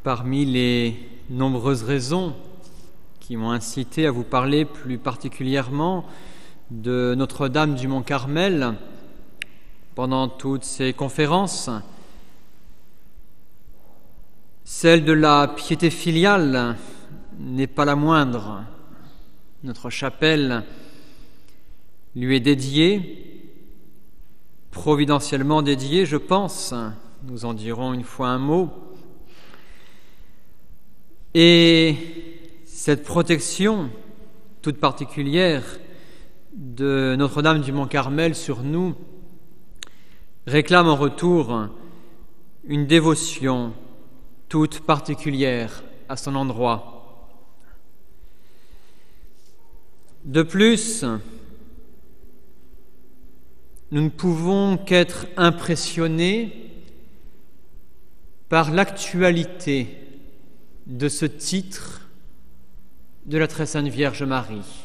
Parmi les nombreuses raisons qui m'ont incité à vous parler plus particulièrement de Notre-Dame du Mont-Carmel pendant toutes ces conférences, celle de la piété filiale n'est pas la moindre. Notre chapelle lui est dédiée, providentiellement dédiée, je pense. Nous en dirons une fois un mot. Et cette protection toute particulière de Notre-Dame du Mont-Carmel sur nous réclame en retour une dévotion toute particulière à son endroit. De plus, nous ne pouvons qu'être impressionnés par l'actualité de ce titre de la Très Sainte Vierge Marie.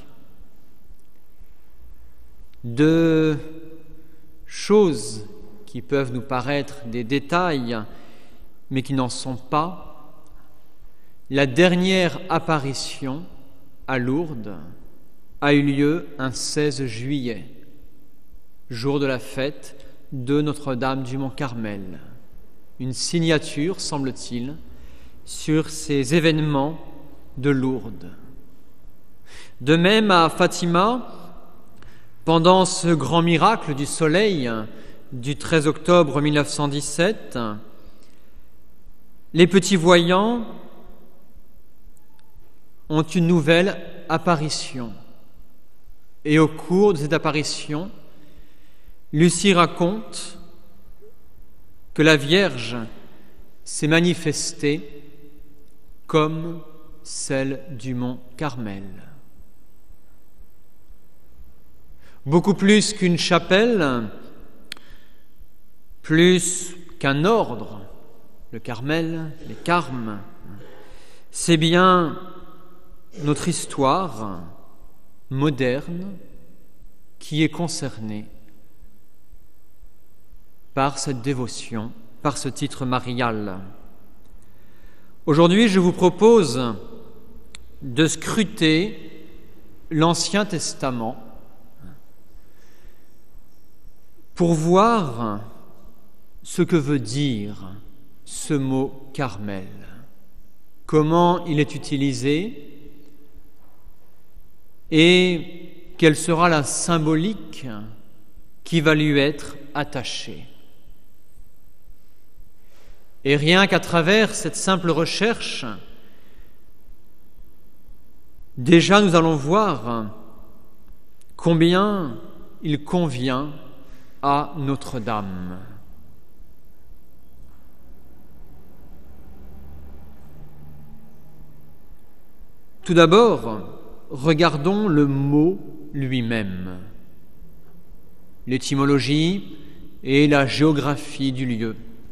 Deux choses qui peuvent nous paraître des détails, mais qui n'en sont pas. La dernière apparition à Lourdes a eu lieu un 16 juillet, jour de la fête de Notre-Dame du Mont-Carmel. Une signature, semble-t-il, sur ces événements de Lourdes. De même, à Fatima, pendant ce grand miracle du soleil du 13 octobre 1917, les petits voyants ont une nouvelle apparition. Et au cours de cette apparition, Lucie raconte que la Vierge s'est manifestée comme celle du mont Carmel. Beaucoup plus qu'une chapelle, plus qu'un ordre, le Carmel, les Carmes, c'est bien notre histoire moderne qui est concernée par cette dévotion, par ce titre marial. Aujourd'hui, je vous propose de scruter l'Ancien Testament pour voir ce que veut dire ce mot Carmel, comment il est utilisé et quelle sera la symbolique qui va lui être attachée. Et rien qu'à travers cette simple recherche, déjà nous allons voir combien il convient à Notre-Dame. Tout d'abord, regardons le mot lui-même, l'étymologie et la géographie du lieu.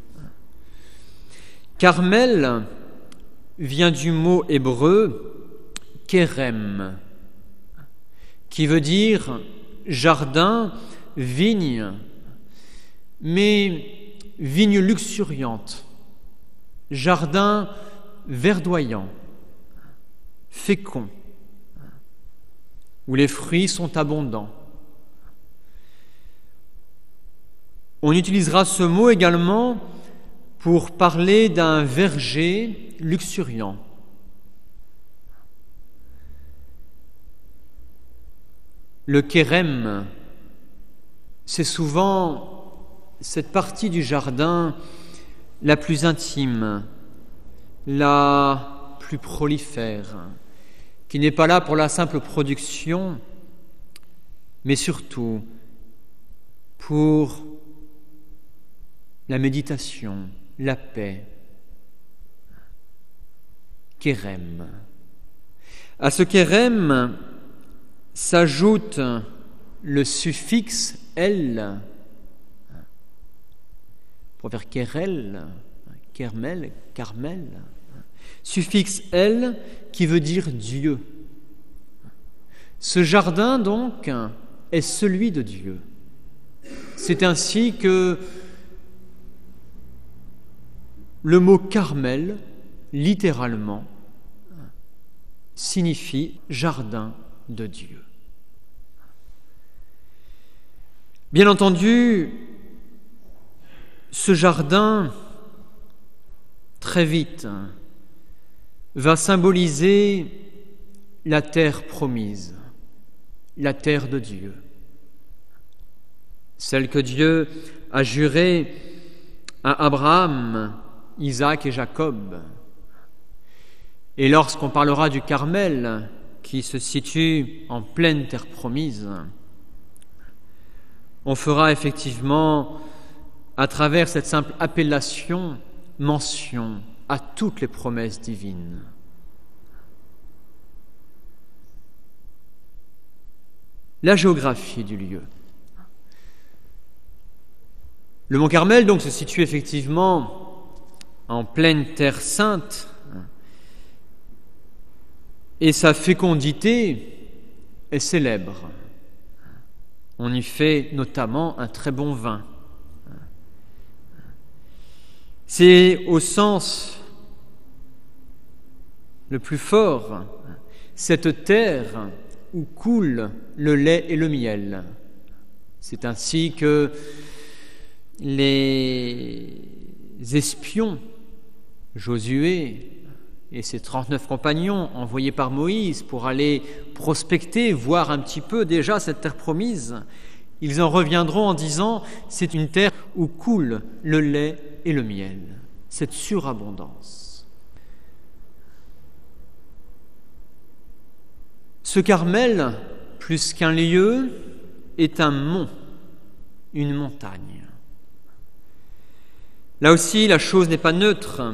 Carmel vient du mot hébreu kérem, qui veut dire jardin, vigne, mais vigne luxuriante, jardin verdoyant, fécond, où les fruits sont abondants. On utilisera ce mot également pour parler d'un verger luxuriant. Le kérem, c'est souvent cette partie du jardin la plus intime, la plus prolifère, qui n'est pas là pour la simple production, mais surtout pour la méditation, la paix. Kérem. À ce kérem s'ajoute le suffixe el, pour faire kérel, kermel, carmel, suffixe el qui veut dire Dieu. Ce jardin donc est celui de Dieu. C'est ainsi que le mot Carmel littéralement, signifie jardin de Dieu. Bien entendu, ce jardin, très vite, va symboliser la terre promise, la terre de Dieu, celle que Dieu a jurée à Abraham, Isaac et Jacob. Et lorsqu'on parlera du Carmel, qui se situe en pleine terre promise, on fera effectivement, à travers cette simple appellation, mention à toutes les promesses divines. La géographie du lieu. Le mont Carmel donc se situe effectivement en pleine terre sainte et sa fécondité est célèbre. On y fait notamment un très bon vin. C'est au sens le plus fort cette terre où coule le lait et le miel. C'est ainsi que les espions, Josué et ses 39 compagnons envoyés par Moïse pour aller prospecter, voir un petit peu déjà cette terre promise, ils en reviendront en disant « c'est une terre où coule le lait et le miel », cette surabondance. Ce Carmel, plus qu'un lieu, est un mont, une montagne. Là aussi, la chose n'est pas neutre.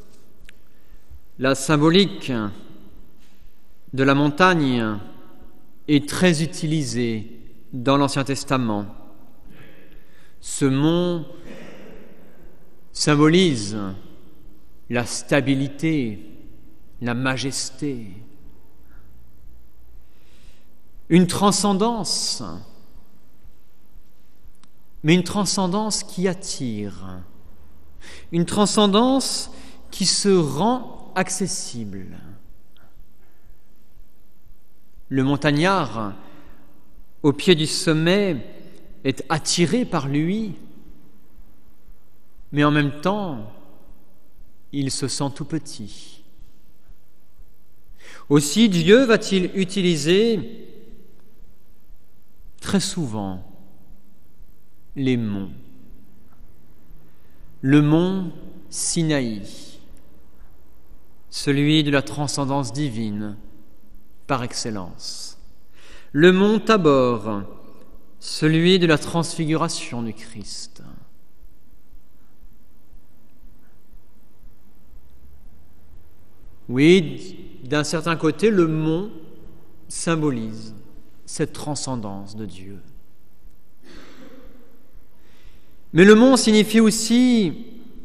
La symbolique de la montagne est très utilisée dans l'Ancien Testament. Ce mont symbolise la stabilité, la majesté, une transcendance, mais une transcendance qui attire, une transcendance qui se rend accessible. Le montagnard, au pied du sommet, est attiré par lui, mais en même temps, il se sent tout petit. Aussi, Dieu va-t-il utiliser très souvent les monts. Le mont Sinaï, celui de la transcendance divine par excellence. Le mont Tabor, celui de la transfiguration du Christ. Oui, d'un certain côté, le mont symbolise cette transcendance de Dieu. Mais le mont signifie aussi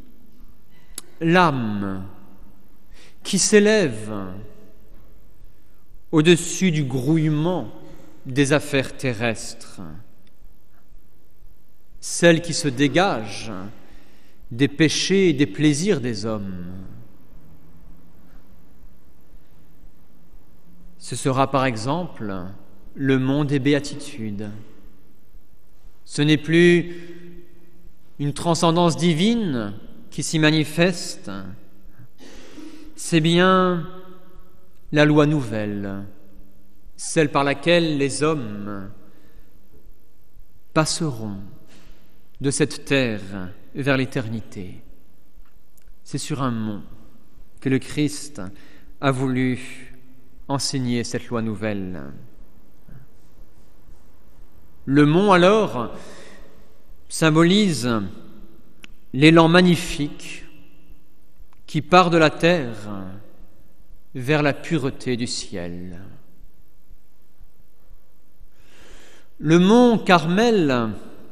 l'âme qui s'élève au-dessus du grouillement des affaires terrestres, celle qui se dégage des péchés et des plaisirs des hommes. Ce sera par exemple le mont des béatitudes. Ce n'est plus une transcendance divine qui s'y manifeste, c'est bien la loi nouvelle, celle par laquelle les hommes passeront de cette terre vers l'éternité. C'est sur un mont que le Christ a voulu enseigner cette loi nouvelle. Le mont, alors, symbolise l'élan magnifique qui part de la terre vers la pureté du ciel. Le mont Carmel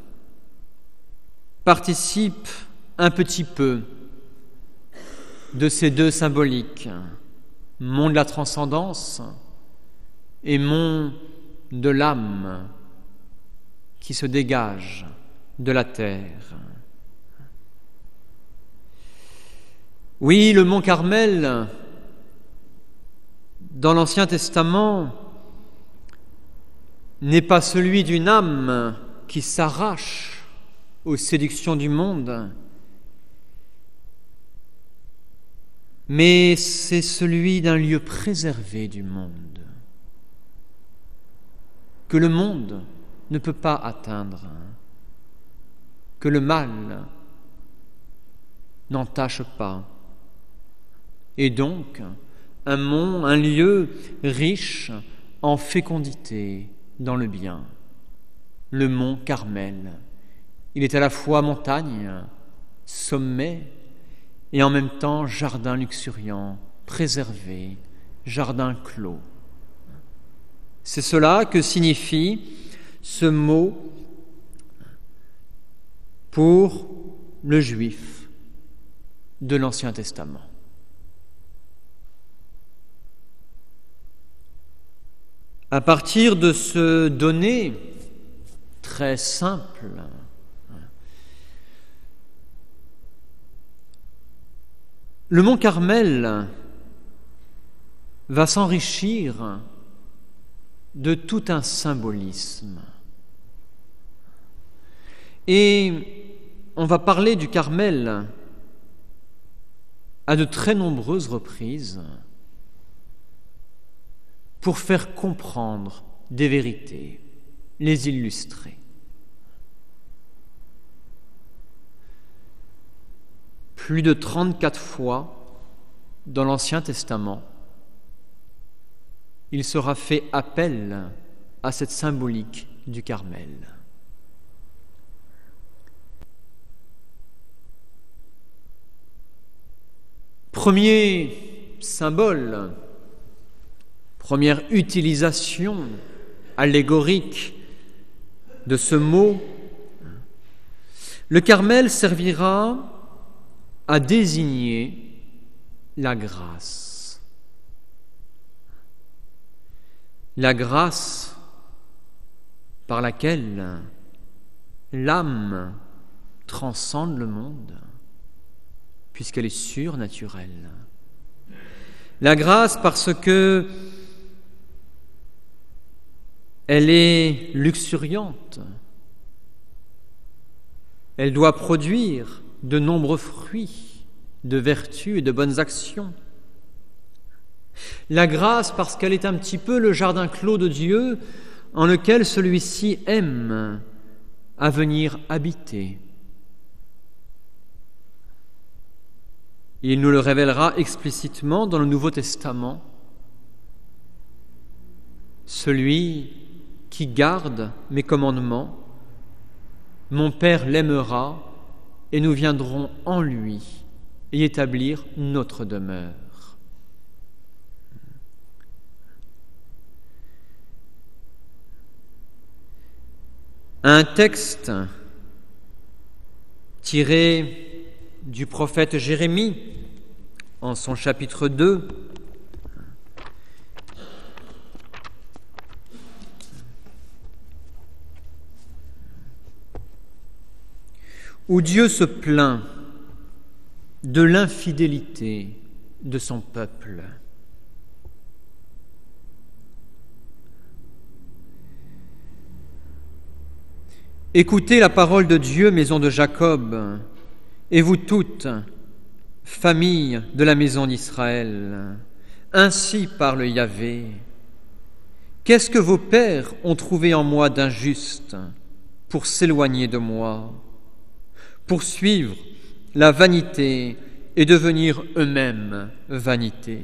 participe un petit peu de ces deux symboliques, mont de la transcendance et mont de l'âme qui se dégage de la terre. Oui, le mont Carmel, dans l'Ancien Testament, n'est pas celui d'une âme qui s'arrache aux séductions du monde, mais c'est celui d'un lieu préservé du monde, que le monde ne peut pas atteindre, que le mal n'entache pas. Et donc, un mont, un lieu riche en fécondité dans le bien, le mont Carmel. Il est à la fois montagne, sommet, et en même temps jardin luxuriant, préservé, jardin clos. C'est cela que signifie ce mot pour le juif de l'Ancien Testament. À partir de ce donné très simple, le mont Carmel va s'enrichir de tout un symbolisme. Et on va parler du Carmel à de très nombreuses reprises pour faire comprendre des vérités, les illustrer. Plus de 34 fois dans l'Ancien Testament, il sera fait appel à cette symbolique du Carmel. Premier symbole, première utilisation allégorique de ce mot, le Carmel servira à désigner la grâce. La grâce par laquelle l'âme transcende le monde, puisqu'elle est surnaturelle. La grâce parce que elle est luxuriante. Elle doit produire de nombreux fruits, de vertus et de bonnes actions. La grâce parce qu'elle est un petit peu le jardin clos de Dieu en lequel celui-ci aime à venir habiter. Il nous le révélera explicitement dans le Nouveau Testament. Celui qui garde mes commandements, mon Père l'aimera et nous viendrons en lui y établir notre demeure. Un texte tiré du prophète Jérémie en son chapitre 2, où Dieu se plaint de l'infidélité de son peuple. Écoutez la parole de Dieu, maison de Jacob, et vous toutes, famille de la maison d'Israël. Ainsi parle Yahvé. Qu'est-ce que vos pères ont trouvé en moi d'injuste pour s'éloigner de moi, pour suivre la vanité et devenir eux-mêmes vanité?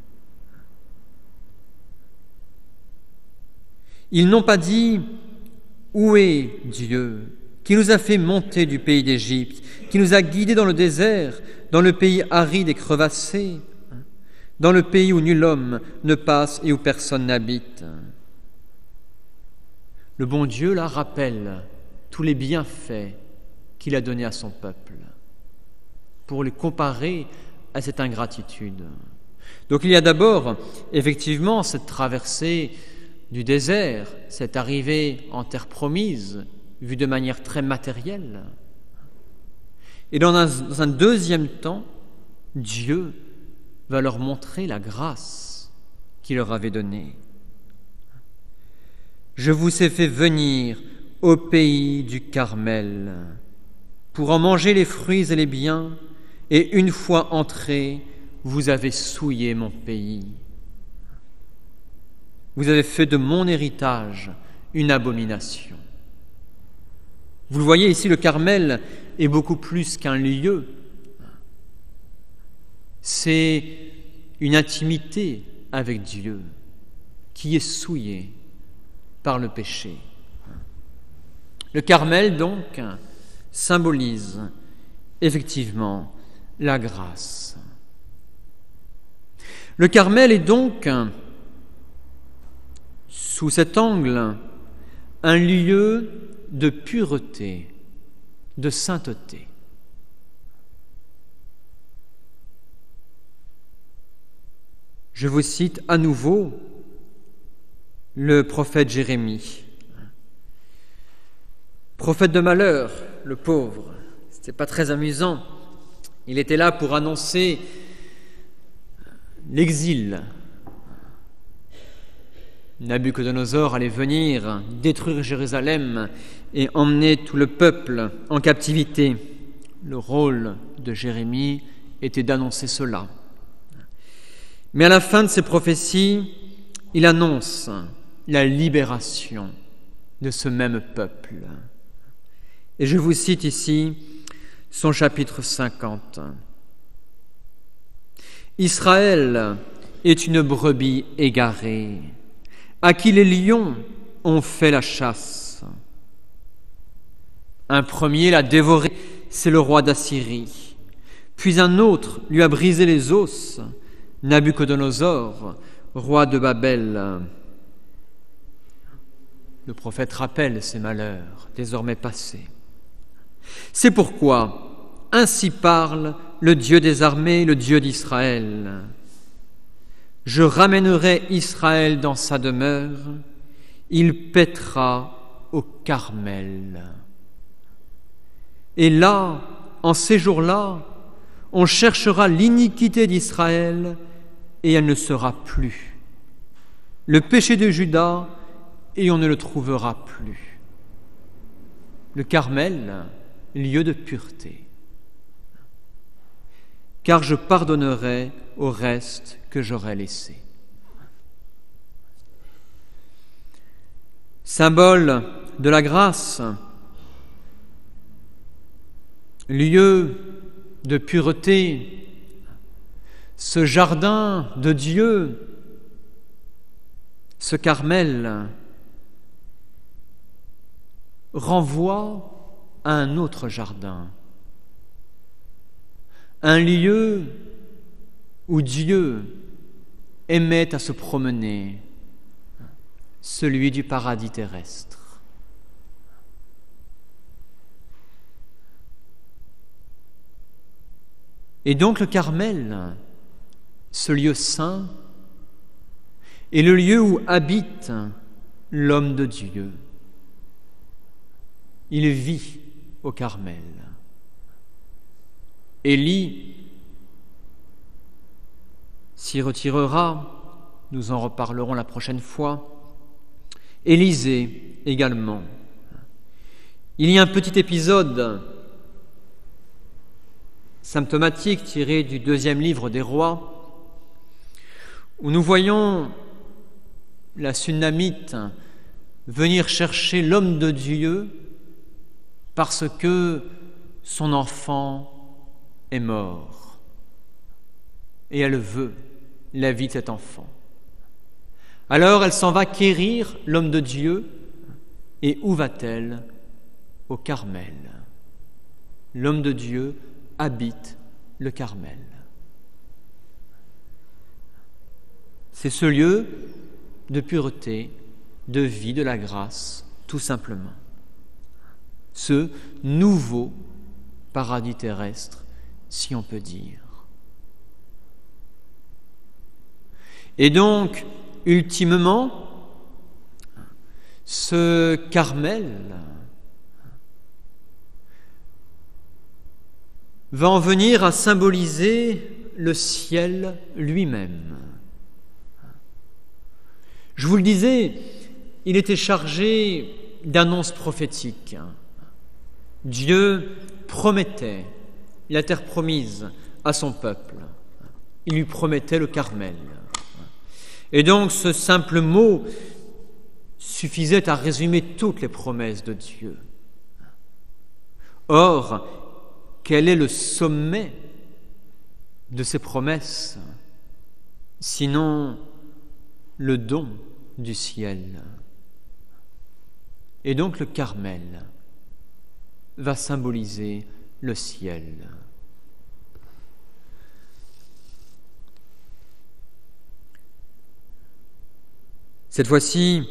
Ils n'ont pas dit « Où est Dieu qui nous a fait monter du pays d'Égypte, qui nous a guidés dans le désert, dans le pays aride et crevassé, dans le pays où nul homme ne passe et où personne n'habite. » Le bon Dieu, là, rappelle tous les bienfaits qu'il a donnés à son peuple pour les comparer à cette ingratitude. Donc il y a d'abord, effectivement, cette traversée du désert, cette arrivée en terre promise, vue de manière très matérielle. Et dans un deuxième temps, Dieu va leur montrer la grâce qu'il leur avait donnée. Je vous ai fait venir au pays du Carmel pour en manger les fruits et les biens, et une fois entrés, vous avez souillé mon pays. Vous avez fait de mon héritage une abomination. Vous le voyez ici, le Carmel est beaucoup plus qu'un lieu. C'est une intimité avec Dieu qui est souillée par le péché. Le Carmel, donc, symbolise effectivement la grâce. Le Carmel est donc, sous cet angle, un lieu de pureté, de sainteté. Je vous cite à nouveau le prophète Jérémie. Prophète de malheur, le pauvre. C'était pas très amusant. Il était là pour annoncer l'exil. Nabuchodonosor allait venir détruire Jérusalem et emmener tout le peuple en captivité. Le rôle de Jérémie était d'annoncer cela. Mais à la fin de ses prophéties, il annonce la libération de ce même peuple. Et je vous cite ici son chapitre 50. Israël est une brebis égarée, à qui les lions ont fait la chasse. Un premier l'a dévoré, c'est le roi d'Assyrie. Puis un autre lui a brisé les os, Nabuchodonosor, roi de Babel. Le prophète rappelle ces malheurs désormais passés. C'est pourquoi ainsi parle le Dieu des armées, le Dieu d'Israël. Je ramènerai Israël dans sa demeure, il paîtra au Carmel. Et là, en ces jours-là, on cherchera l'iniquité d'Israël et elle ne sera plus. Le péché de Juda et on ne le trouvera plus. Le Carmel, lieu de pureté. Car je pardonnerai au reste que j'aurai laissé. Symbole de la grâce, lieu de pureté, ce jardin de Dieu, ce Carmel, renvoie à un autre jardin, un lieu où Dieu aimait à se promener, celui du paradis terrestre. Et donc le Carmel, ce lieu saint, est le lieu où habite l'homme de Dieu. Il vit au Carmel. Élie s'y retirera, nous en reparlerons la prochaine fois. Élisée également. Il y a un petit épisode symptomatique tiré du 2e livre des Rois, où nous voyons la Sunamite venir chercher l'homme de Dieu parce que son enfant est mort. Et elle veut la vie de cet enfant. Alors elle s'en va quérir l'homme de Dieu. Et où va-t-elle? Au Carmel. L'homme de Dieu habite le Carmel. C'est ce lieu de pureté, de vie, de la grâce, tout simplement. Ce nouveau paradis terrestre, si on peut dire. Et donc, ultimement, ce Carmel va en venir à symboliser le ciel lui-même. Je vous le disais, il était chargé d'annonces prophétiques. Dieu promettait la terre promise à son peuple. Il lui promettait le Carmel. Et donc ce simple mot suffisait à résumer toutes les promesses de Dieu. Or, quel est le sommet de ces promesses, sinon le don du ciel? Et donc le Carmel va symboliser le ciel. Cette fois-ci,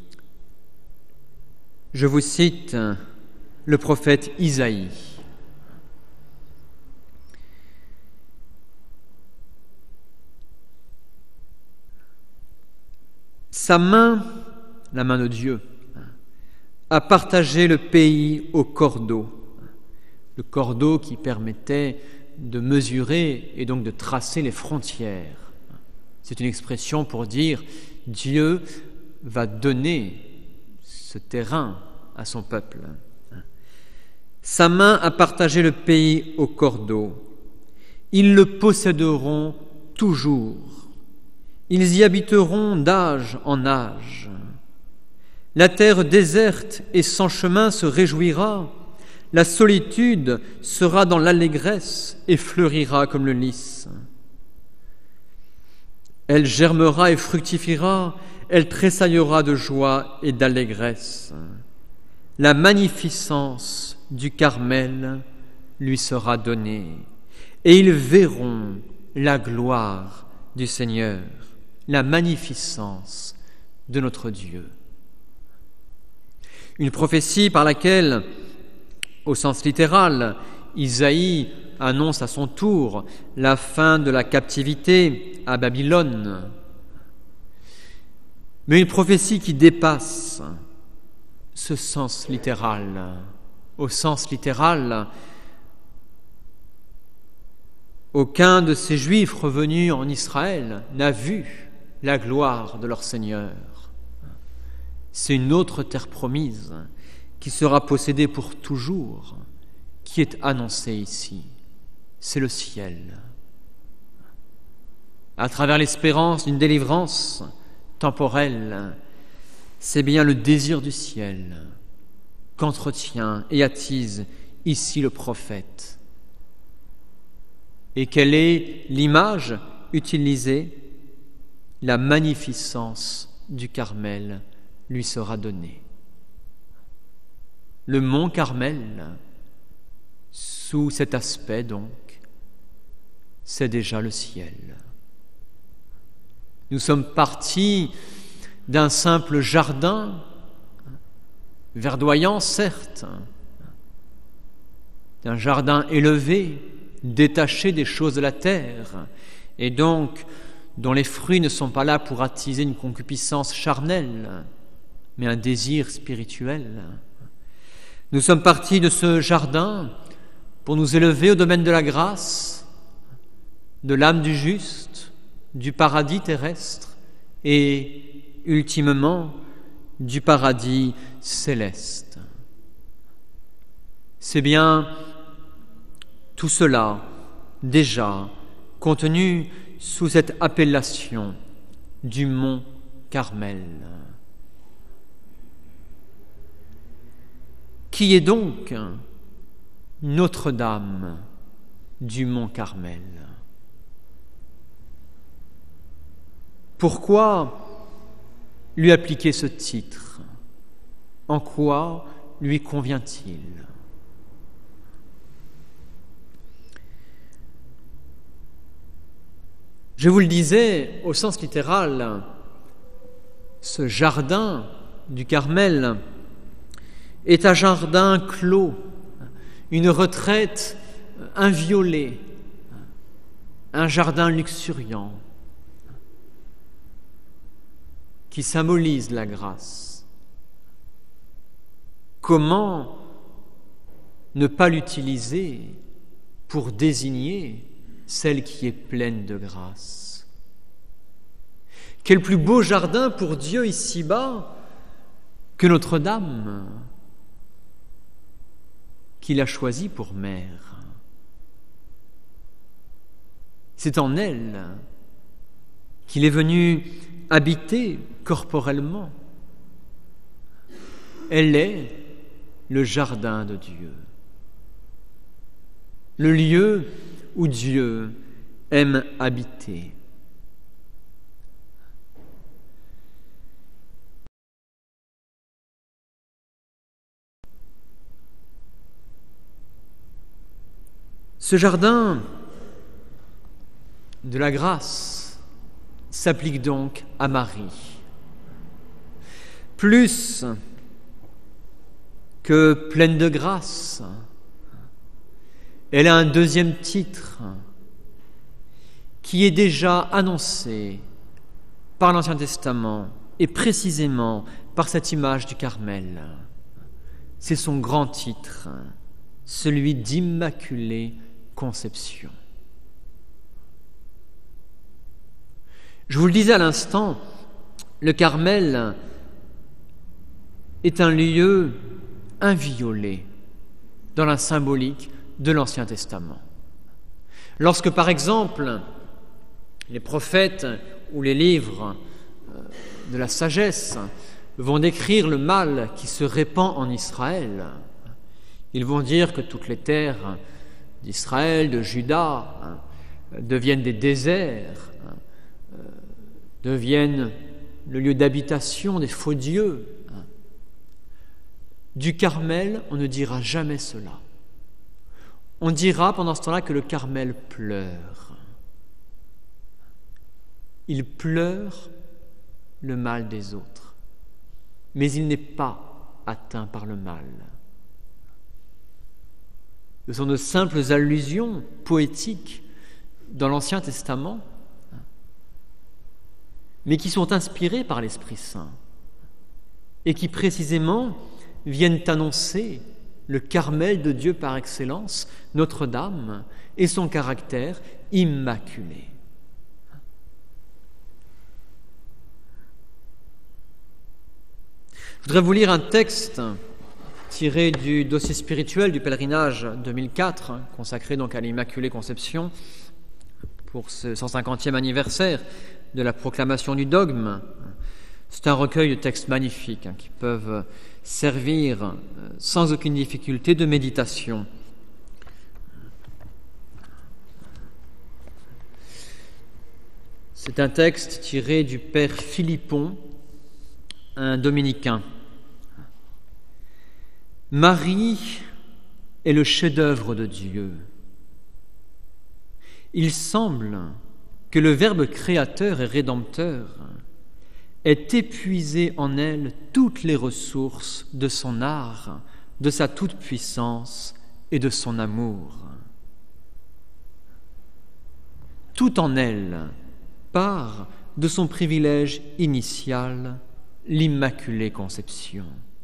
je vous cite le prophète Isaïe. Sa main, la main de Dieu, a partagé le pays au cordeau. Le cordeau qui permettait de mesurer et donc de tracer les frontières. C'est une expression pour dire Dieu va donner ce terrain à son peuple. Sa main a partagé le pays au cordeau. Ils le posséderont toujours. Ils y habiteront d'âge en âge. La terre déserte et sans chemin se réjouira. La solitude sera dans l'allégresse et fleurira comme le lys. Elle germera et fructifiera, elle tressaillera de joie et d'allégresse. La magnificence du Carmel lui sera donnée, et ils verront la gloire du Seigneur, la magnificence de notre Dieu. Une prophétie par laquelle, au sens littéral, Isaïe annonce à son tour la fin de la captivité à Babylone. Mais une prophétie qui dépasse ce sens littéral. Au sens littéral, aucun de ces Juifs revenus en Israël n'a vu la gloire de leur Seigneur. C'est une autre terre promise qui sera possédée pour toujours, qui est annoncée ici. C'est le ciel. À travers l'espérance d'une délivrance temporelle, c'est bien le désir du ciel qu'entretient et attise ici le prophète. Et quelle est l'image utilisée? La magnificence du Carmel lui sera donnée. Le mont Carmel, sous cet aspect donc, c'est déjà le ciel. Nous sommes partis d'un simple jardin, verdoyant certes, d'un jardin élevé, détaché des choses de la terre, et donc dont les fruits ne sont pas là pour attiser une concupiscence charnelle, mais un désir spirituel. Nous sommes partis de ce jardin pour nous élever au domaine de la grâce, de l'âme du juste, du paradis terrestre et, ultimement, du paradis céleste. C'est bien tout cela déjà contenu sous cette appellation du mont Carmel. Qui est donc Notre-Dame du mont Carmel? Pourquoi lui appliquer ce titre? En quoi lui convient-il? Je vous le disais, au sens littéral, ce jardin du Carmel est un jardin clos, une retraite inviolée, un jardin luxuriant qui symbolise la grâce. Comment ne pas l'utiliser pour désigner celle qui est pleine de grâce. Quel plus beau jardin pour Dieu ici-bas que Notre-Dame, qu'il a choisie pour mère. C'est en elle qu'il est venu habiter corporellement. Elle est le jardin de Dieu, le lieu où Dieu aime habiter. Ce jardin de la grâce s'applique donc à Marie. Plus que pleine de grâce, elle a un deuxième titre qui est déjà annoncé par l'Ancien Testament et précisément par cette image du Carmel. C'est son grand titre, celui d'Immaculée Conception. Je vous le disais à l'instant, le Carmel est un lieu inviolé dans la symbolique de l'Ancien Testament. Lorsque, par exemple, les prophètes ou les livres de la sagesse vont décrire le mal qui se répand en Israël, ils vont dire que toutes les terres d'Israël, de Juda, deviennent des déserts, deviennent le lieu d'habitation des faux dieux. Du Carmel, on ne dira jamais cela. On dira pendant ce temps-là que le Carmel pleure. Il pleure le mal des autres, mais il n'est pas atteint par le mal. Ce sont de simples allusions poétiques dans l'Ancien Testament, mais qui sont inspirées par l'Esprit Saint et qui précisément viennent annoncer le Carmel de Dieu par excellence, Notre-Dame, et son caractère immaculé. Je voudrais vous lire un texte tiré du dossier spirituel du pèlerinage 2004, consacré donc à l'Immaculée Conception, pour ce 150e anniversaire de la proclamation du dogme. C'est un recueil de textes magnifiques qui peuvent servir sans aucune difficulté de méditation. C'est un texte tiré du père Philippon, un dominicain. Marie est le chef-d'œuvre de Dieu. Il semble que le Verbe créateur et rédempteur ait épuisé en elle toutes les ressources de son art, de sa toute-puissance et de son amour. Tout en elle part de son privilège initial, l'Immaculée Conception.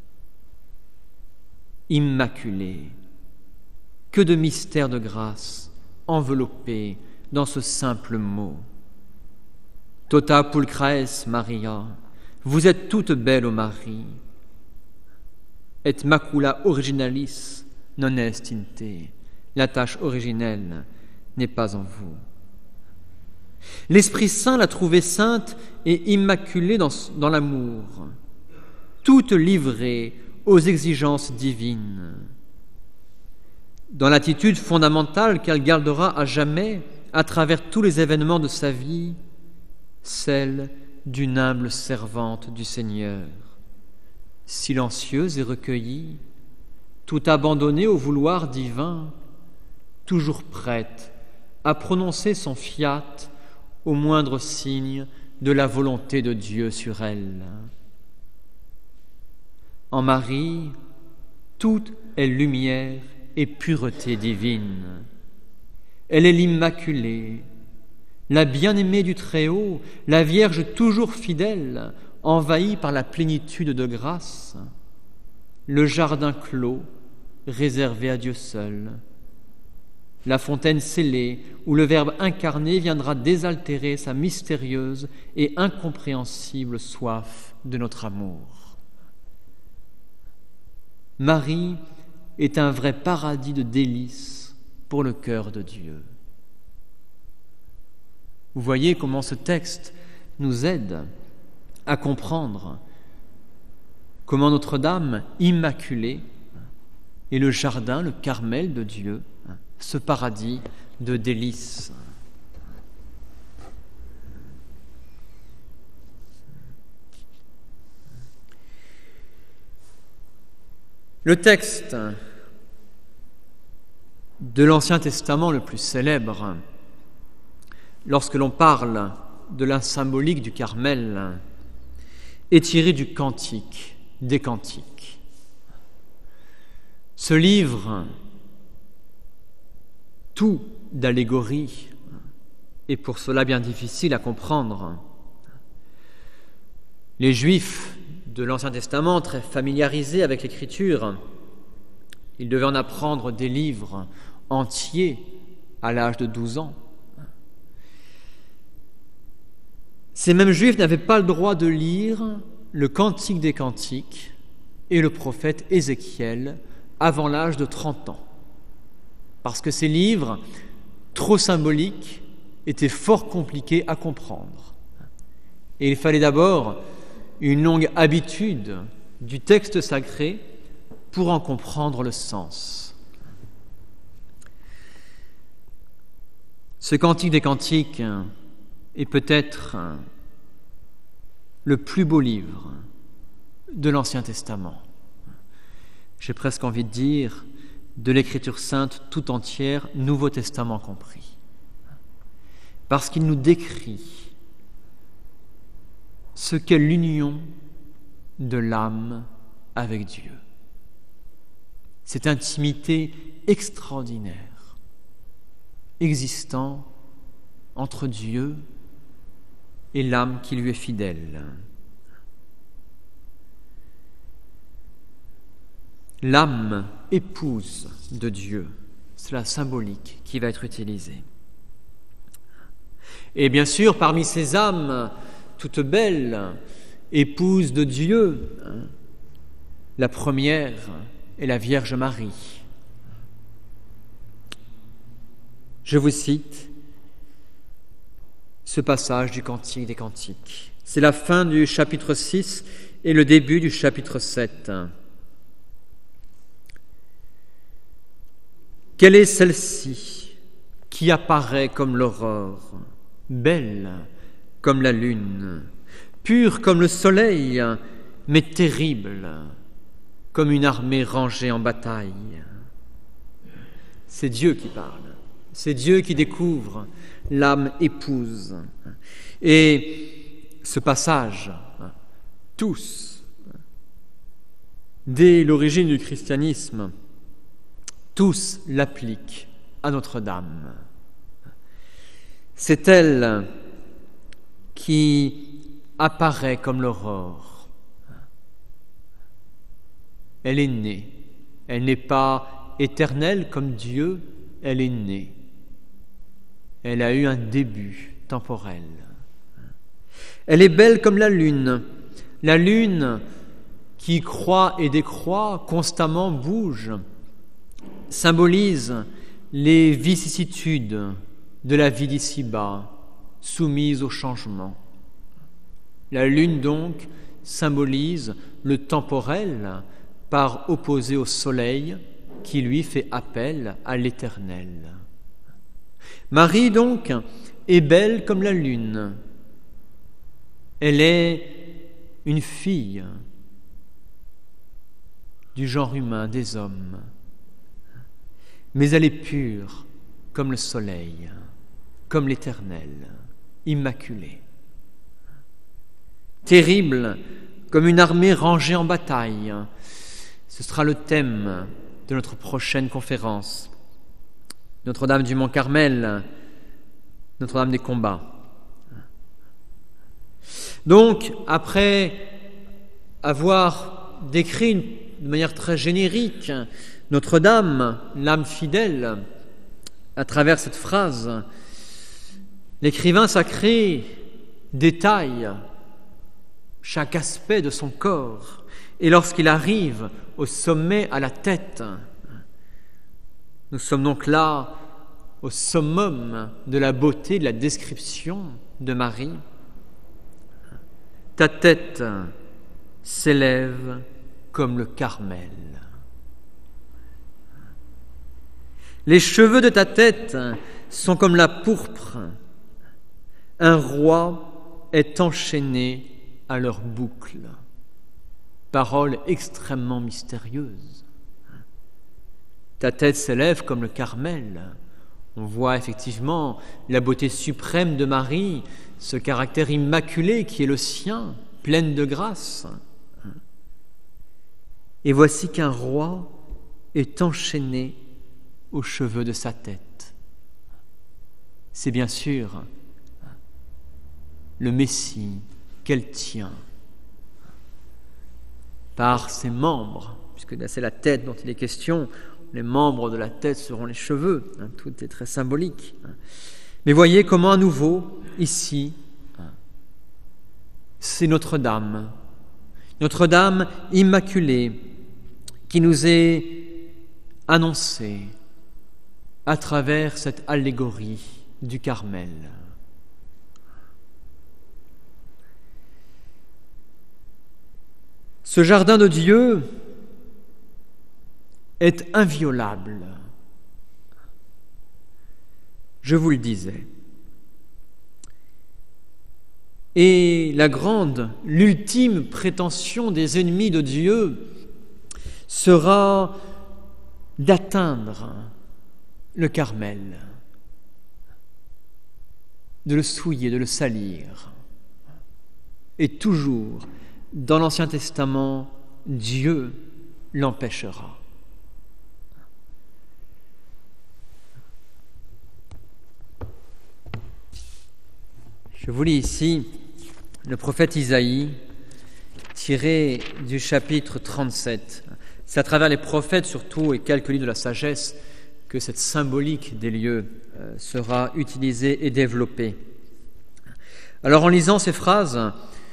Immaculée, que de mystères de grâce enveloppés dans ce simple mot. Tota pulchraes Maria, vous êtes toute belle, ô Marie. Et macula originalis non est in te, la tâche originelle n'est pas en vous. L'Esprit Saint l'a trouvée sainte et immaculée dans l'amour, toute livrée aux exigences divines. Dans l'attitude fondamentale qu'elle gardera à jamais à travers tous les événements de sa vie, celle d'une humble servante du Seigneur, silencieuse et recueillie, tout abandonnée au vouloir divin, toujours prête à prononcer son fiat au moindre signe de la volonté de Dieu sur elle. En Marie, tout est lumière et pureté divine. Elle est l'Immaculée, la bien-aimée du Très-Haut, la Vierge toujours fidèle, envahie par la plénitude de grâce, le jardin clos, réservé à Dieu seul. la fontaine scellée, où le Verbe incarné viendra désaltérer sa mystérieuse et incompréhensible soif de notre amour. Marie est un vrai paradis de délices pour le cœur de Dieu. Vous voyez comment ce texte nous aide à comprendre comment Notre-Dame immaculée est le jardin, le Carmel de Dieu, ce paradis de délices. Le texte de l'Ancien Testament le plus célèbre, lorsque l'on parle de la symbolique du Carmel, est tiré du Cantique des Cantiques. Ce livre, tout d'allégorie, est pour cela bien difficile à comprendre. Les Juifs de l'Ancien Testament, très familiarisés avec l'Écriture, ils devaient en apprendre des livres entiers à l'âge de 12 ans. Ces mêmes Juifs n'avaient pas le droit de lire le Cantique des Cantiques et le prophète Ézéchiel avant l'âge de 30 ans, parce que ces livres, trop symboliques, étaient fort compliqués à comprendre. Et il fallait d'abord une longue habitude du texte sacré pour en comprendre le sens. Ce Cantique des Cantiques est peut-être le plus beau livre de l'Ancien Testament. J'ai presque envie de dire de l'Écriture sainte tout entière, Nouveau Testament compris. Parce qu'il nous décrit ce qu'est l'union de l'âme avec Dieu. Cette intimité extraordinaire existant entre Dieu et l'âme qui lui est fidèle. L'âme épouse de Dieu, c'est la symbolique qui va être utilisée. Et bien sûr, parmi ces âmes toutes belles, épouses de Dieu, la première est la Vierge Marie. Je vous cite ce passage du Cantique des Cantiques. C'est la fin du chapitre 6 et le début du chapitre 7. Quelle est celle-ci qui apparaît comme l'aurore, belle comme la lune, pure comme le soleil, mais terrible comme une armée rangée en bataille? C'est Dieu qui parle, c'est Dieu qui découvre l'âme épouse. Et ce passage, tous, dès l'origine du christianisme, tous l'appliquent à Notre-Dame. C'est elle qui apparaît comme l'aurore. Elle est née. Elle n'est pas éternelle comme Dieu, elle est née. Elle a eu un début temporel. Elle est belle comme la lune qui croît et décroît, constamment bouge, symbolise les vicissitudes de la vie d'ici-bas, soumise au changement. La lune, donc, symbolise le temporel par opposé au soleil qui, lui, fait appel à l'éternel. Marie, donc, est belle comme la lune. Elle est une fille du genre humain, des hommes. Mais elle est pure comme le soleil, comme l'Éternel, immaculée. Terrible comme une armée rangée en bataille. Ce sera le thème de notre prochaine conférence. Notre-Dame du Mont-Carmel, Notre-Dame des combats. Donc, après avoir décrit de manière très générique Notre-Dame, l'âme fidèle, à travers cette phrase, l'écrivain sacré détaille chaque aspect de son corps. Et lorsqu'il arrive au sommet, à la tête, nous sommes donc là au summum de la beauté, de la description de Marie. Ta tête s'élève comme le Carmel. Les cheveux de ta tête sont comme la pourpre. Un roi est enchaîné à leur boucle. Parole extrêmement mystérieuse. Ta tête s'élève comme le Carmel. On voit effectivement la beauté suprême de Marie, ce caractère immaculé qui est le sien, pleine de grâce. Et voici qu'un roi est enchaîné aux cheveux de sa tête. C'est bien sûr le Messie qu'elle tient par ses membres, puisque là c'est la tête dont il est question. Les membres de la tête seront les cheveux. Tout est très symbolique. Mais voyez comment à nouveau, ici, c'est Notre-Dame. Notre-Dame immaculée qui nous est annoncée à travers cette allégorie du Carmel. Ce jardin de Dieu est inviolable. Je vous le disais. Et l'ultime prétention des ennemis de Dieu sera d'atteindre le Carmel, de le souiller, de le salir. Et toujours, dans l'Ancien Testament, Dieu l'empêchera. Je vous lis ici le prophète Isaïe, tiré du chapitre 37. C'est à travers les prophètes surtout et quelques livres de la sagesse que cette symbolique des lieux sera utilisée et développée. Alors en lisant ces phrases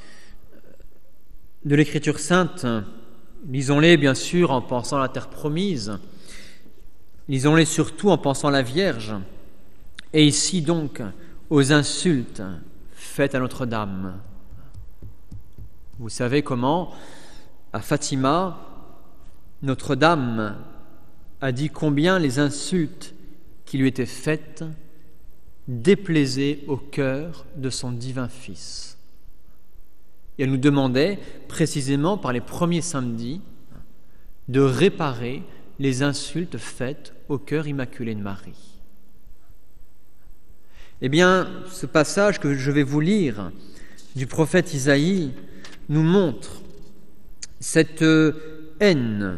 de l'Écriture sainte, lisons-les bien sûr en pensant à la terre promise, lisons-les surtout en pensant à la Vierge, et ici donc aux insultes faites à Notre-Dame. Vous savez comment, à Fatima, Notre-Dame a dit combien les insultes qui lui étaient faites déplaisaient au cœur de son divin Fils. Et elle nous demandait, précisément par les premiers samedis, de réparer les insultes faites au cœur immaculé de Marie. Eh bien, ce passage que je vais vous lire du prophète Isaïe nous montre cette haine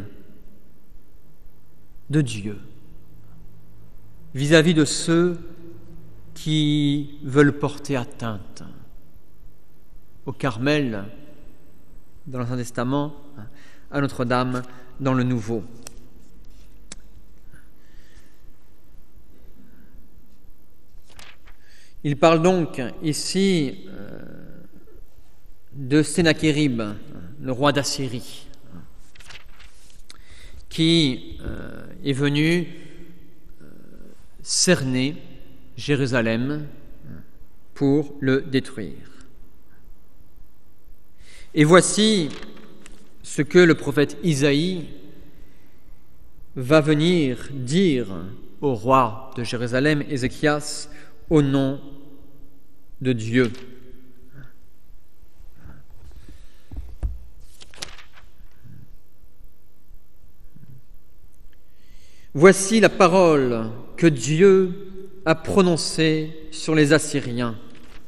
de Dieu vis-à-vis de ceux qui veulent porter atteinte au Carmel dans l'Ancien Testament, à Notre-Dame dans le Nouveau. Il parle donc ici de Sennachérib, le roi d'Assyrie, qui est venu cerner Jérusalem pour le détruire. Et voici ce que le prophète Isaïe va venir dire au roi de Jérusalem, Ézéchias, au nom de Dieu. Voici la parole que Dieu a prononcée sur les Assyriens.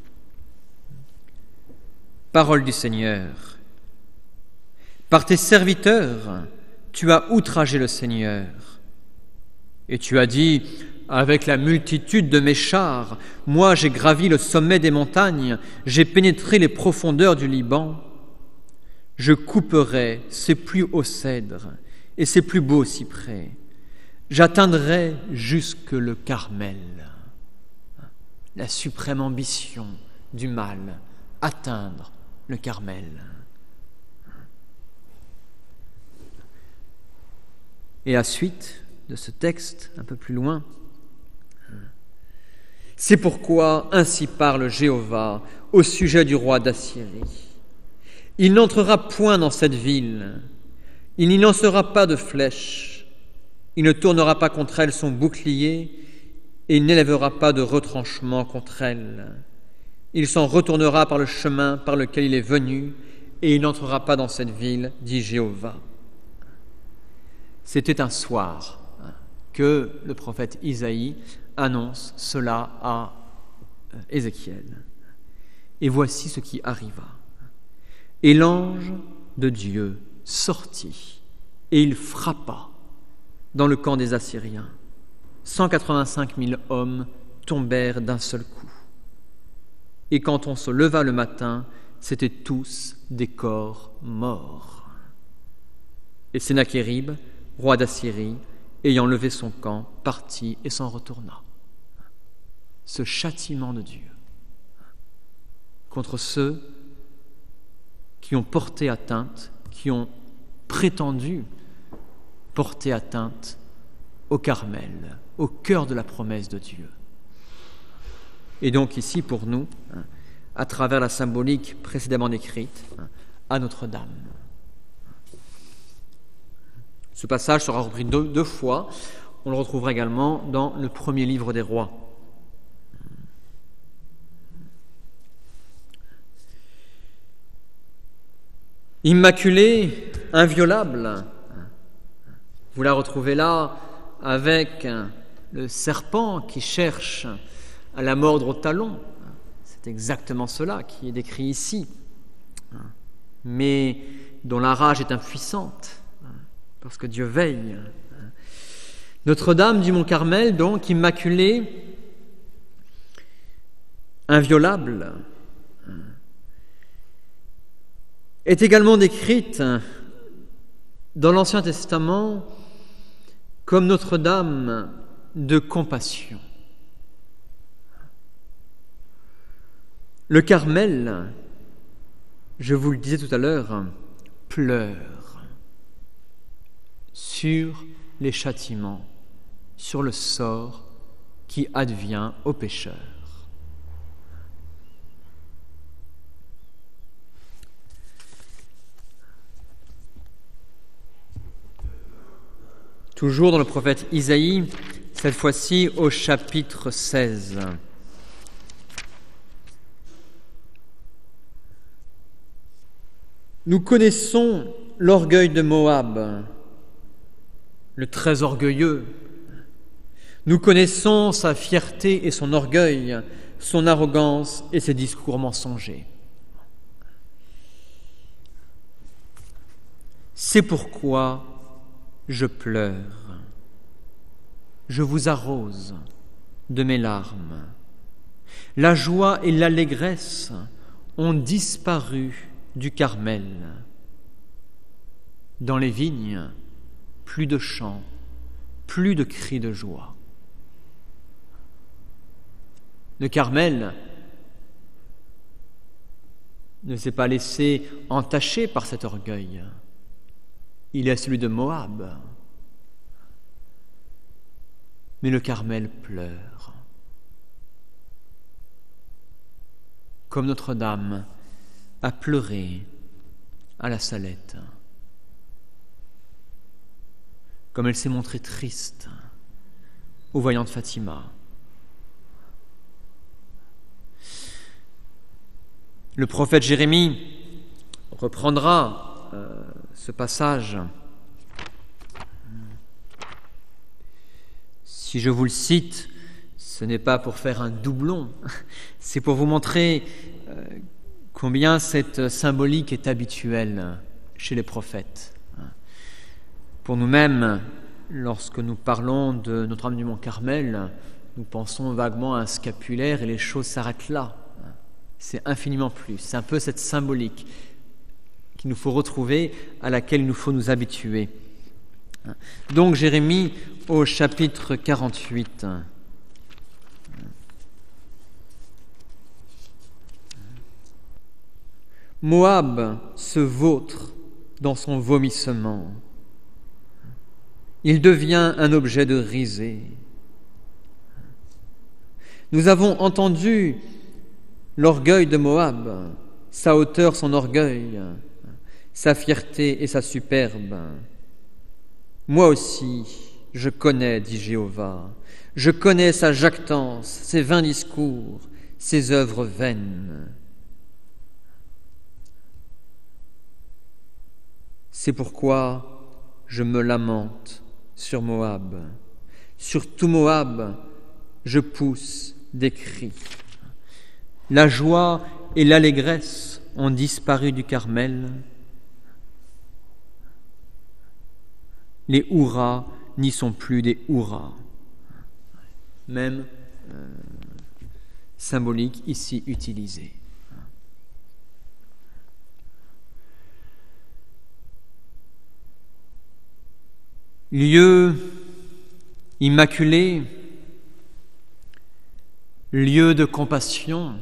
Parole du Seigneur. Par tes serviteurs, tu as outragé le Seigneur. Et tu as dit, avec la multitude de mes chars, moi j'ai gravi le sommet des montagnes, j'ai pénétré les profondeurs du Liban. Je couperai ses plus hauts cèdres et ses plus beaux cyprès. J'atteindrai jusque le Carmel. La suprême ambition du mal, atteindre le Carmel. Et la suite de ce texte, un peu plus loin, c'est pourquoi ainsi parle Jéhovah au sujet du roi d'Assyrie. Il n'entrera point dans cette ville, il n'y lancera pas de flèches, il ne tournera pas contre elle son bouclier et il n'élèvera pas de retranchement contre elle. Il s'en retournera par le chemin par lequel il est venu et il n'entrera pas dans cette ville, dit Jéhovah. C'était un soir que le prophète Isaïe annonce cela à Ézéchiel. Et voici ce qui arriva. Et l'ange de Dieu sortit, et il frappa dans le camp des Assyriens. 185 000 hommes tombèrent d'un seul coup. Et quand on se leva le matin, c'étaient tous des corps morts. Et Sennachérib, roi d'Assyrie, ayant levé son camp, partit et s'en retourna. Ce châtiment de Dieu contre ceux qui ont porté atteinte, qui ont prétendu porter atteinte au Carmel, au cœur de la promesse de Dieu. Et donc ici, pour nous, à travers la symbolique précédemment décrite, à Notre-Dame. Ce passage sera repris deux fois. On le retrouvera également dans le premier livre des rois. Immaculée, inviolable. Vous la retrouvez là avec le serpent qui cherche à la mordre au talon. C'est exactement cela qui est décrit ici, mais dont la rage est impuissante, parce que Dieu veille. Notre-Dame du Mont-Carmel, donc, immaculée, inviolable, est également décrite dans l'Ancien Testament comme Notre-Dame de compassion. Le Carmel, je vous le disais tout à l'heure, pleure sur les châtiments, sur le sort qui advient aux pécheurs. Toujours dans le prophète Isaïe, cette fois-ci au chapitre 16. Nous connaissons l'orgueil de Moab, le très orgueilleux. Nous connaissons sa fierté et son orgueil, son arrogance et ses discours mensongers. C'est pourquoi je pleure, je vous arrose de mes larmes. La joie et l'allégresse ont disparu du Carmel. Dans les vignes, plus de chants, plus de cris de joie. Le Carmel ne s'est pas laissé entacher par cet orgueil. Il est celui de Moab. Mais le Carmel pleure. Comme Notre-Dame a pleuré à la Salette. Comme elle s'est montrée triste au voyant de Fatima. Le prophète Jérémie reprendra ce passage. Si je vous le cite, ce n'est pas pour faire un doublon, c'est pour vous montrer combien cette symbolique est habituelle chez les prophètes. Pour nous-mêmes, lorsque nous parlons de Notre-Dame du Mont-Carmel, nous pensons vaguement à un scapulaire et les choses s'arrêtent là. C'est infiniment plus. C'est un peu cette symbolique qu'il nous faut retrouver, à laquelle il nous faut nous habituer. Donc Jérémie au chapitre 48. Moab se vautre dans son vomissement. Il devient un objet de risée. Nous avons entendu l'orgueil de Moab, sa hauteur, son orgueil, sa fierté et sa superbe. Moi aussi, je connais, dit Jéhovah, je connais sa jactance, ses vains discours, ses œuvres vaines. C'est pourquoi je me lamente sur Moab. Sur tout Moab, je pousse des cris. La joie et l'allégresse ont disparu du Carmel. Les hurrahs n'y sont plus des hurrahs. Même symbolique ici utilisé. Lieu immaculé, lieu de compassion,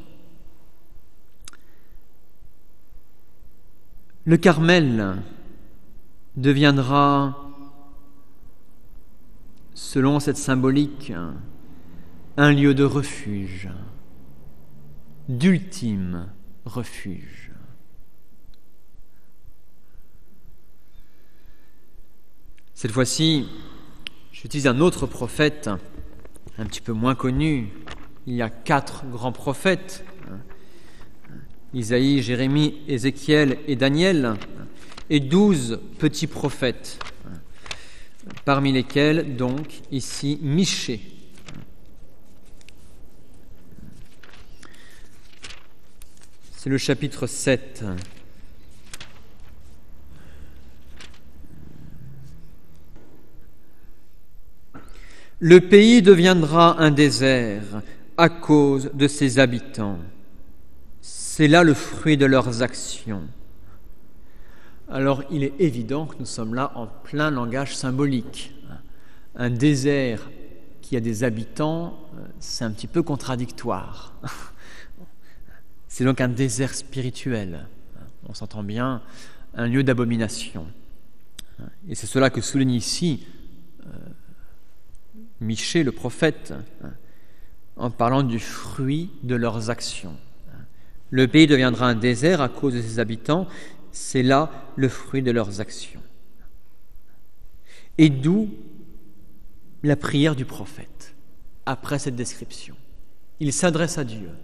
le Carmel deviendra, selon cette symbolique, un lieu de refuge, d'ultime refuge. Cette fois-ci, j'utilise un autre prophète, un petit peu moins connu. Il y a 4 grands prophètes, Isaïe, Jérémie, Ézéchiel et Daniel, et 12 petits prophètes, parmi lesquels, donc, ici, Michée. C'est le chapitre 7. Le pays deviendra un désert à cause de ses habitants. C'est là le fruit de leurs actions. Alors, il est évident que nous sommes là en plein langage symbolique. Un désert qui a des habitants, c'est un petit peu contradictoire. C'est donc un désert spirituel. On s'entend bien, un lieu d'abomination. Et c'est cela que souligne ici Michée, le prophète, en parlant du fruit de leurs actions. Le pays deviendra un désert à cause de ses habitants, c'est là le fruit de leurs actions. Et d'où la prière du prophète, après cette description. Il s'adresse à Dieu.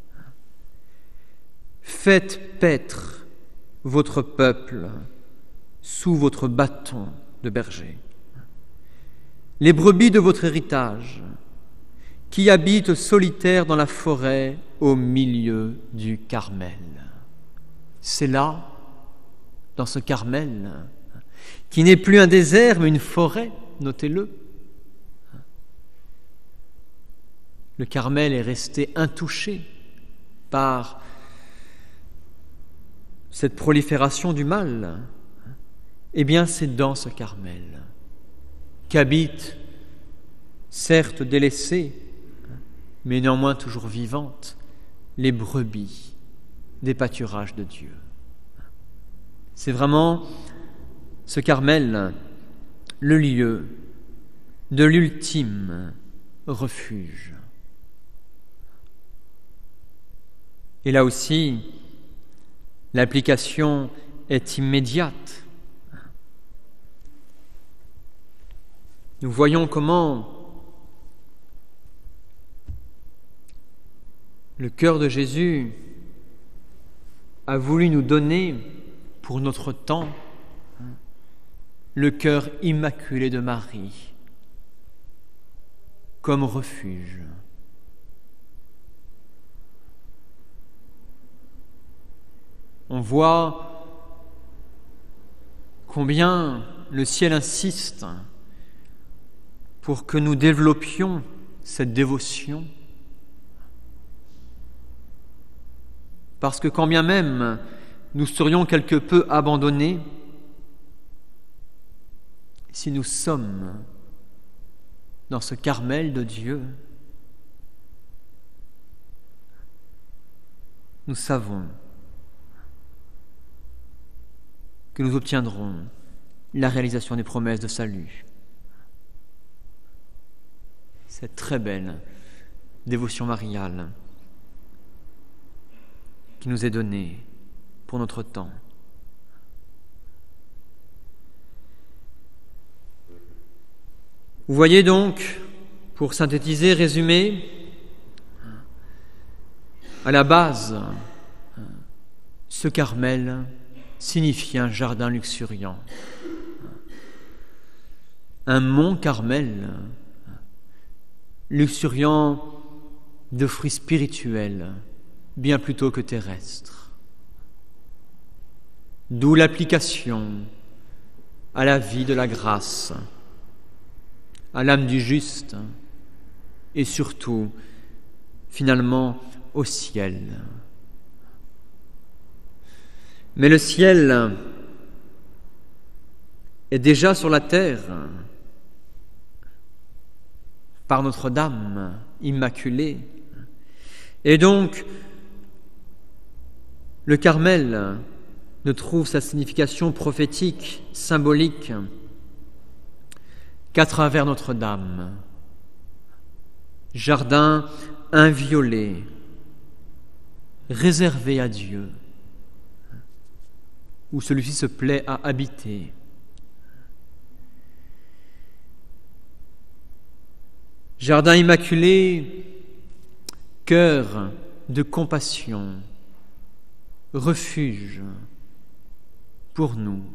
Faites paître votre peuple sous votre bâton de berger. Les brebis de votre héritage, qui habitent solitaires dans la forêt au milieu du Carmel. C'est là, dans ce Carmel, qui n'est plus un désert, mais une forêt, notez-le. Le Carmel est resté intouché par cette prolifération du mal. Eh bien, c'est dans ce Carmel qu'habitent, certes délaissées, mais néanmoins toujours vivantes, les brebis des pâturages de Dieu. C'est vraiment ce Carmel, le lieu de l'ultime refuge. Et là aussi, l'application est immédiate. Nous voyons comment le cœur de Jésus a voulu nous donner pour notre temps le cœur immaculé de Marie comme refuge. On voit combien le ciel insiste pour que nous développions cette dévotion. Parce que quand bien même nous serions quelque peu abandonnés, si nous sommes dans ce Carmel de Dieu, nous savons que nous obtiendrons la réalisation des promesses de salut. Cette très belle dévotion mariale qui nous est donnée pour notre temps. Vous voyez donc, pour synthétiser, résumer, à la base, ce Carmel signifie un jardin luxuriant. Un mont Carmel, luxuriant de fruits spirituels, bien plutôt que terrestres. D'où l'application à la vie de la grâce, à l'âme du juste et surtout, finalement, au ciel. Mais le ciel est déjà sur la terre par Notre-Dame immaculée. Et donc, le Carmel ne trouve sa signification prophétique, symbolique, qu'à travers Notre-Dame, jardin inviolé, réservé à Dieu, où celui-ci se plaît à habiter. Jardin immaculé, cœur de compassion, refuge pour nous.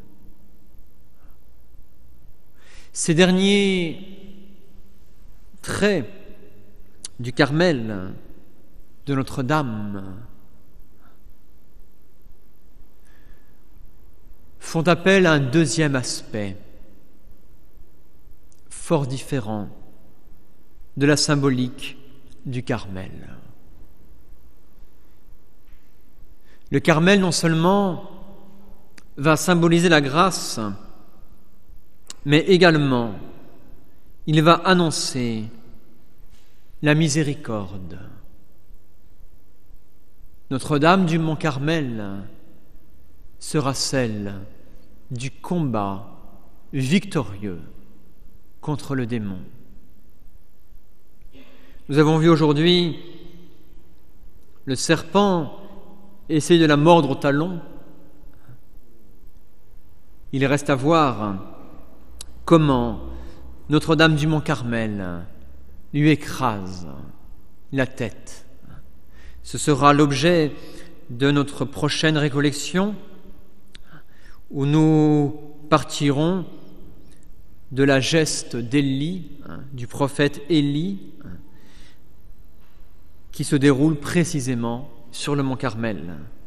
Ces derniers traits du Carmel de Notre-Dame font appel à un deuxième aspect fort différent de la symbolique du Carmel. Le Carmel non seulement va symboliser la grâce, mais également il va annoncer la miséricorde. Notre-Dame du Mont Carmel sera celle du combat victorieux contre le démon. Nous avons vu aujourd'hui le serpent essayer de la mordre au talon. Il reste à voir comment Notre-Dame du Mont Carmel lui écrase la tête. Ce sera l'objet de notre prochaine récollection où nous partirons de la geste d'Élie, du prophète Élie, qui se déroule précisément sur le mont Carmel.